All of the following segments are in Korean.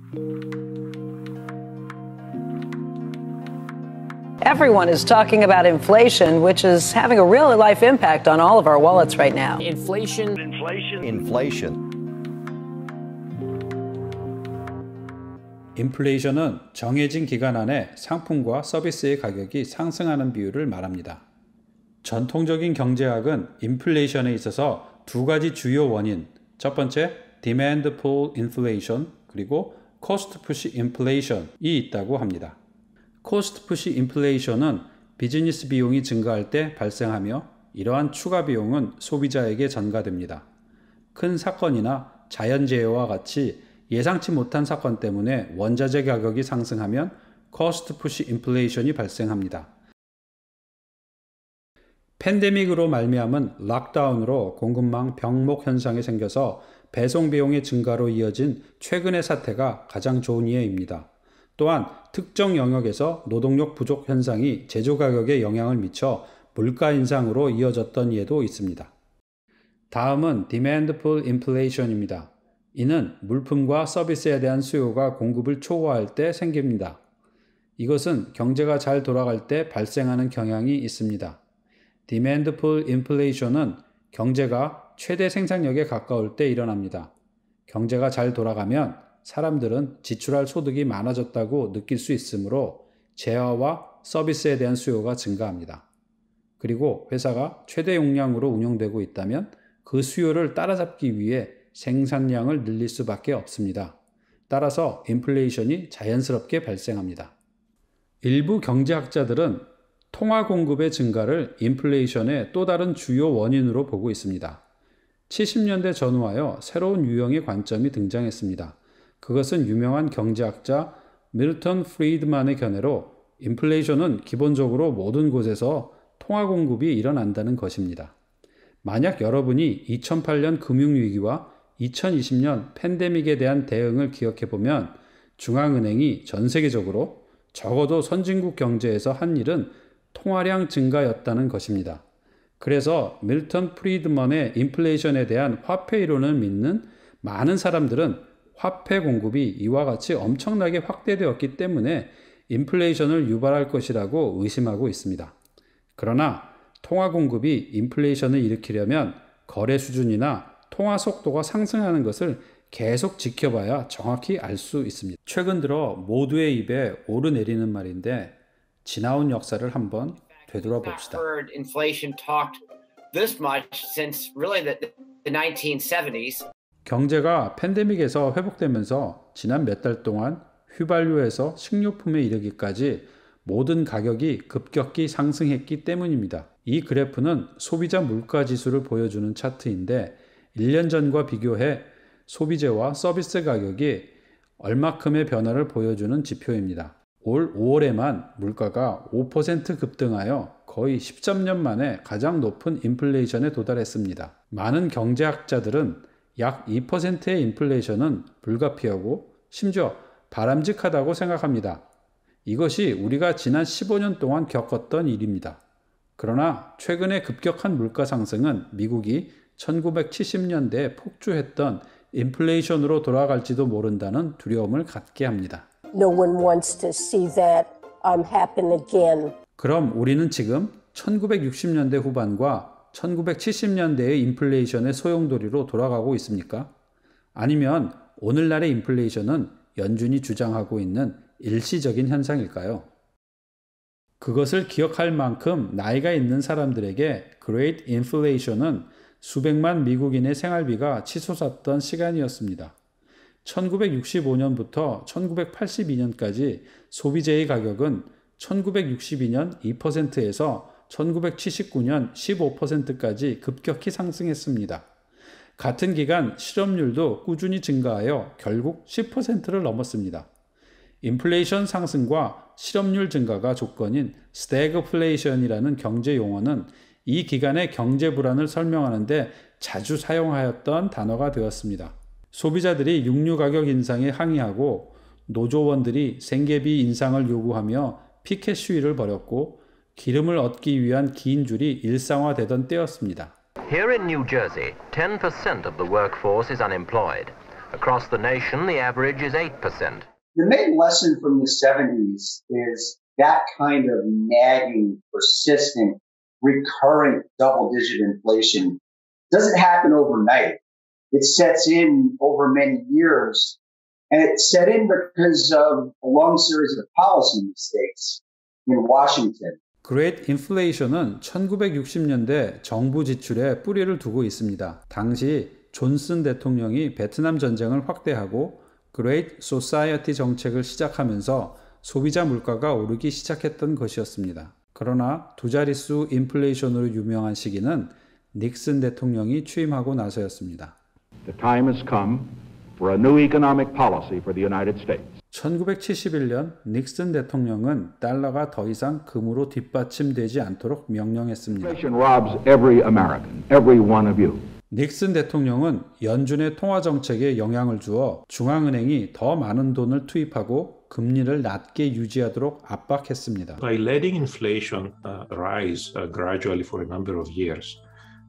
Everyone is talking about inflation, which is having a real-life impact on all of our wallets right now. Inflation. 인플레이션은 정해진 기간 안에 상품과 서비스의 가격이 상승하는 비율을 말합니다. 전통적인 경제학은 인플레이션에 있어서 두 가지 주요 원인, 첫 번째 Demand Pull Inflation, 그리고 Cost Push Inflation이 있다고 합니다. Cost Push Inflation은 비즈니스 비용이 증가할 때 발생하며 이러한 추가 비용은 소비자에게 전가됩니다. 큰 사건이나 자연재해와 같이 예상치 못한 사건 때문에 원자재 가격이 상승하면 Cost Push Inflation이 발생합니다. 팬데믹으로 말미암은 락다운으로 공급망 병목 현상이 생겨서 배송 비용의 증가로 이어진 최근의 사태가 가장 좋은 예입니다. 또한 특정 영역에서 노동력 부족 현상이 제조 가격에 영향을 미쳐 물가 인상으로 이어졌던 예도 있습니다. 다음은 Demand Pull Inflation입니다. 이는 물품과 서비스에 대한 수요가 공급을 초과할 때 생깁니다. 이것은 경제가 잘 돌아갈 때 발생하는 경향이 있습니다. Demand Pull Inflation은 경제가 최대 생산력에 가까울 때 일어납니다. 경제가 잘 돌아가면 사람들은 지출할 소득이 많아졌다고 느낄 수 있으므로 재화와 서비스에 대한 수요가 증가합니다. 그리고 회사가 최대 용량으로 운영되고 있다면 그 수요를 따라잡기 위해 생산량을 늘릴 수밖에 없습니다. 따라서 인플레이션이 자연스럽게 발생합니다. 일부 경제학자들은 통화 공급의 증가를 인플레이션의 또 다른 주요 원인으로 보고 있습니다. 70년대 전후하여 새로운 유형의 관점이 등장했습니다. 그것은 유명한 경제학자 밀턴 프리드만의 견해로 인플레이션은 기본적으로 모든 곳에서 통화 공급이 일어난다는 것입니다. 만약 여러분이 2008년 금융위기와 2020년 팬데믹에 대한 대응을 기억해보면 중앙은행이 전 세계적으로 적어도 선진국 경제에서 한 일은 통화량 증가였다는 것입니다. 그래서 밀턴 프리드먼의 인플레이션에 대한 화폐 이론을 믿는 많은 사람들은 화폐 공급이 이와 같이 엄청나게 확대되었기 때문에 인플레이션을 유발할 것이라고 의심하고 있습니다. 그러나 통화 공급이 인플레이션을 일으키려면 거래 수준이나 통화 속도가 상승하는 것을 계속 지켜봐야 정확히 알 수 있습니다. 최근 들어 모두의 입에 오르내리는 말인데 지나온 역사를 한번 되돌아봅시다. 경제가 팬데믹에서 회복되면서 지난 몇 달 동안 휘발유에서 식료품에 이르기까지 모든 가격이 급격히 상승했기 때문입니다. 이 그래프는 소비자 물가 지수를 보여주는 차트인데 1년 전과 비교해 소비재와 서비스 가격이 얼마큼의 변화를 보여주는 지표입니다. 올 5월에만 물가가 5% 급등하여 거의 13년 만에 가장 높은 인플레이션에 도달했습니다. 많은 경제학자들은 약 2%의 인플레이션은 불가피하고 심지어 바람직하다고 생각합니다. 이것이 우리가 지난 15년 동안 겪었던 일입니다. 그러나 최근의 급격한 물가 상승은 미국이 1970년대에 폭주했던 인플레이션으로 돌아갈지도 모른다는 두려움을 갖게 합니다. No one wants to see that happen again. 그럼 우리는 지금 1960년대 후반과 1970년대의 인플레이션의 소용돌이로 돌아가고 있습니까? 아니면 오늘날의 인플레이션은 연준이 주장하고 있는 일시적인 현상일까요? 그것을 기억할 만큼 나이가 있는 사람들에게 Great Inflation은 수백만 미국인의 생활비가 치솟았던 시간이었습니다. 1965년부터 1982년까지 소비재의 가격은 1962년 2%에서 1979년 15%까지 급격히 상승했습니다. 같은 기간 실업률도 꾸준히 증가하여 결국 10%를 넘었습니다. 인플레이션 상승과 실업률 증가가 조건인 스태그플레이션이라는 경제 용어는 이 기간의 경제 불안을 설명하는데 자주 사용하였던 단어가 되었습니다. 소비자들이 육류 가격 인상에 항의하고 노조원들이 생계비 인상을 요구하며 피켓 시위를 벌였고 기름을 얻기 위한 긴 줄이 일상화되던 때였습니다. Here in New Jersey, 10% of the workforce is unemployed. Across the nation, the average is 8%. The main lesson from the 70s is that kind of nagging, persistent, recurrent double-digit inflation doesn't happen overnight. It sets in over many years, and it set in because of a long series of policy mistakes in Washington. Great Inflation은 1960년대 정부 지출에 뿌리를 두고 있습니다. 당시 존슨 대통령이 베트남 전쟁을 확대하고 Great Society 정책을 시작하면서 소비자 물가가 오르기 시작했던 것이었습니다. 그러나 두 자릿수 인플레이션으로 유명한 시기는 닉슨 대통령이 취임하고 나서였습니다. The time has come for a new economic policy for the United States. 1971년 닉슨 대통령은 달러가 더 이상 금으로 뒷받침되지 않도록 명령했습니다. Inflation robs every American, every one of you. 닉슨 대통령은 연준의 통화 정책에 영향을 주어 중앙은행이 더 많은 돈을 투입하고 금리를 낮게 유지하도록 압박했습니다. By letting inflation rise gradually for a number of years,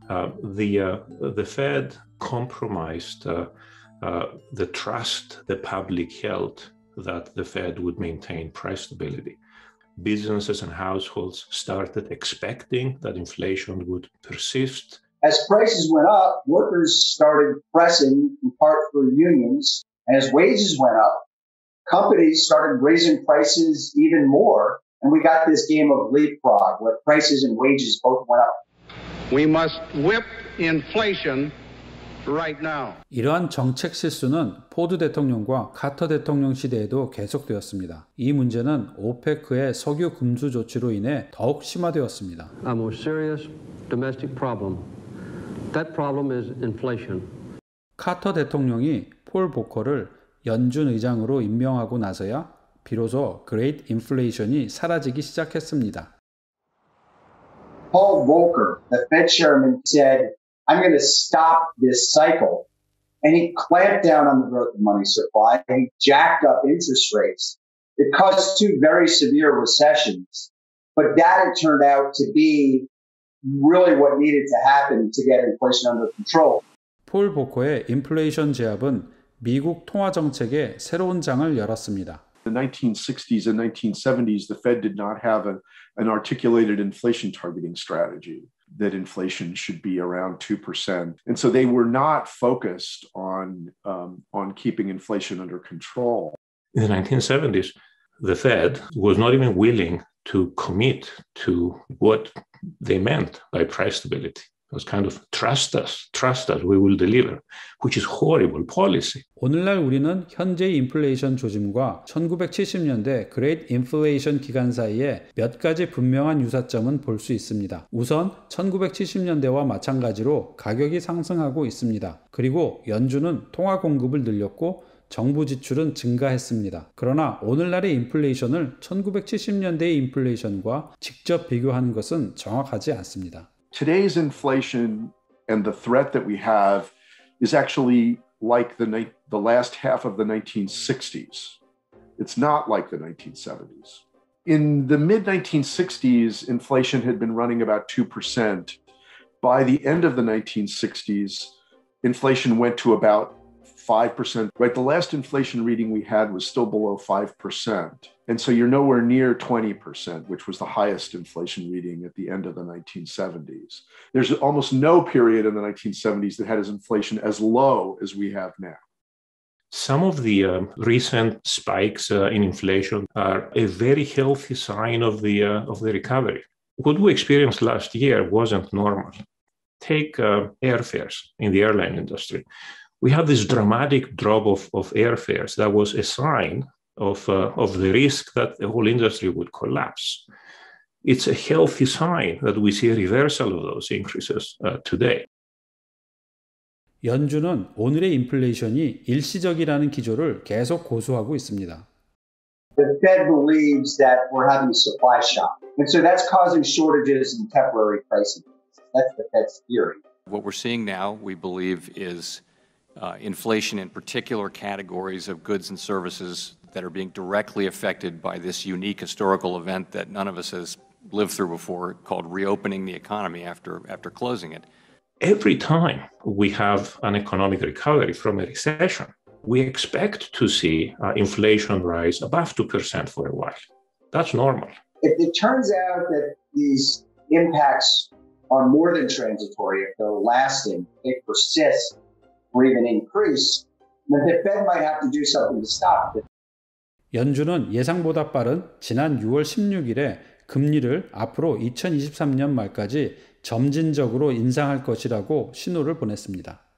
the Fed compromised the trust the public held that the Fed would maintain price stability. Businesses and households started expecting that inflation would persist. As prices went up, workers started pressing in part for unions. And as wages went up, companies started raising prices even more. And we got this game of leapfrog where prices and wages both went up. We must whip inflation right now. 이러한 정책 실수는 포드 대통령과 카터 대통령 시대에도 계속되었습니다. 이 문제는 오페크의 석유 금수 조치로 인해 더욱 심화되었습니다. A more serious domestic problem. That problem is inflation. 카터 대통령이 폴 보커를 연준 의장으로 임명하고 나서야 비로소 Great Inflation이 사라지기 시작했습니다. Paul Volcker, the Fed chairman, said, I'm going to stop this cycle. And he clamped down on the growth of money supply. And he jacked up interest rates. It caused two very severe recessions. But that, it turned out to be really what needed to happen to get inflation under control. 폴 보커의 인플레이션 제압은 미국 통화 정책에 새로운 장을 열었습니다. In the 1960s and 1970s, the Fed did not have an articulated inflation targeting strategy that inflation should be around 2%. And so they were not focused on keeping inflation under control. In the 1970s, the Fed was not even willing to commit to what they meant by price stability. It was kind of trust us, we will deliver, which is horrible policy. 오늘날 우리는 현재의 인플레이션 조짐과 1970년대 Great Inflation 기간 사이에 몇 가지 분명한 유사점은 볼 수 있습니다. 우선 1970년대와 마찬가지로 가격이 상승하고 있습니다. 그리고 연준은 통화 공급을 늘렸고 정부 지출은 증가했습니다. 그러나 오늘날의 인플레이션을 1970년대의 인플레이션과 직접 비교하는 것은 정확하지 않습니다. Today's inflation and the threat that we have is actually like the last half of the 1960s. It's not like the 1970s. In the mid-1960s, inflation had been running about 2%. By the end of the 1960s, inflation went to about 5%. Right, the last inflation reading we had was still below 5%. And so you're nowhere near 20%, which was the highest inflation reading at the end of the 1970s. There's almost no period in the 1970s that had inflation as low as we have now. Some of the recent spikes in inflation are a very healthy sign of the recovery. What we experienced last year wasn't normal. Take airfares in the airline industry. We had this dramatic drop of airfares that was a sign of the risk that the whole industry would collapse. It's a healthy sign that we see a reversal of those increases today. 연준은 오늘의 인플레이션이 일시적이라는 기조를 계속 고수하고 있습니다. The Fed believes that we're having a supply shock. And so that's causing shortages and temporary price increases. That's the Fed's theory. What we're seeing now, we believe, is inflation in particular categories of goods and services that are being directly affected by this unique historical event that none of us has lived through before, called reopening the economy after closing it. Every time we have an economic recovery from a recession, we expect to see inflation rise above 2% for a while. That's normal. If it turns out that these impacts are more than transitory, if they're lasting, they persist or even increase, then the Fed might have to do something to stop it. 연준은 예상보다 빠른 지난 6월 16일에 금리를 앞으로 2023년 말까지 점진적으로 인상할 것이라고 신호를 보냈습니다.